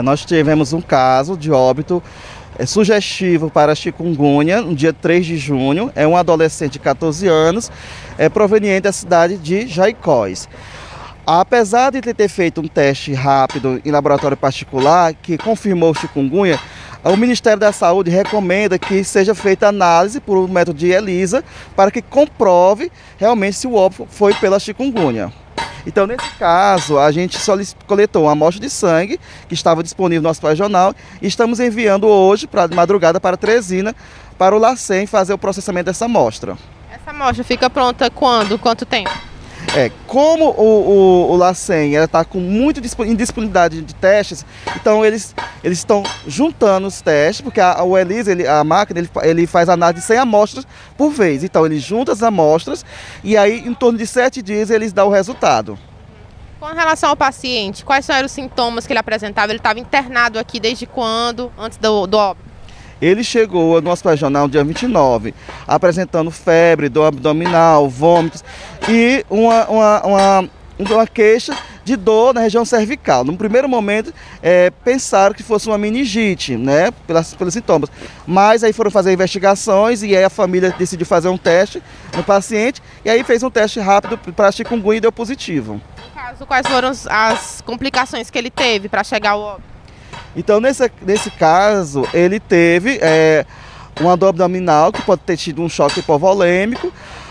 Nós tivemos um caso de óbito sugestivo para chikungunya no dia 3 de junho. É um adolescente de 14 anos, proveniente da cidade de Jaicós. Apesar de ter feito um teste rápido em laboratório particular que confirmou chikungunya, o Ministério da Saúde recomenda que seja feita análise por método de ELISA para que comprove realmente se o óbito foi pela chikungunya. Então, nesse caso, a gente coletou uma amostra de sangue que estava disponível no nosso regional e estamos enviando hoje, para madrugada, para Teresina, para o LACEN fazer o processamento dessa amostra. Essa amostra fica pronta quando? Quanto tempo? Como o LACEN está com muita indisponibilidade de testes, então eles estão juntando os testes, porque o ELISA, a máquina, ele faz análise de 100 amostras por vez. Então ele junta as amostras e aí em torno de 7 dias eles dão o resultado. Com relação ao paciente, quais eram os sintomas que ele apresentava? Ele estava internado aqui desde quando, antes do óbito? Ele chegou no nosso regional no dia 29, apresentando febre, dor abdominal, vômitos e uma queixa de dor na região cervical. No primeiro momento, pensaram que fosse uma meningite, né, pelos sintomas. Mas aí foram fazer investigações e aí a família decidiu fazer um teste no paciente e aí fez um teste rápido para chikungunya e deu positivo. No caso, quais foram as complicações que ele teve para chegar ao óbito? Então, nesse caso, ele teve uma dor abdominal, que pode ter tido um choque hipovolêmico,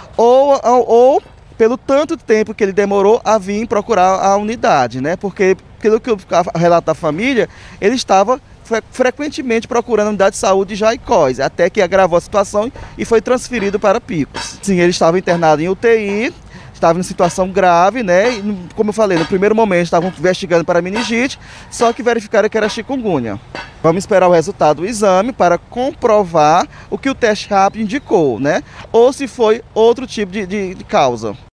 ou pelo tanto tempo que ele demorou a vir procurar a unidade, né? Porque, pelo que o relato da família, ele estava frequentemente procurando a unidade de saúde de Jaicós, até que agravou a situação e foi transferido para Picos. Sim, ele estava internado em UTI, estava em situação grave, né? E, como eu falei, no primeiro momento estavam investigando para meningite, só que verificaram que era chikungunya. Vamos esperar o resultado do exame para comprovar o que o teste rápido indicou, né? Ou se foi outro tipo de causa.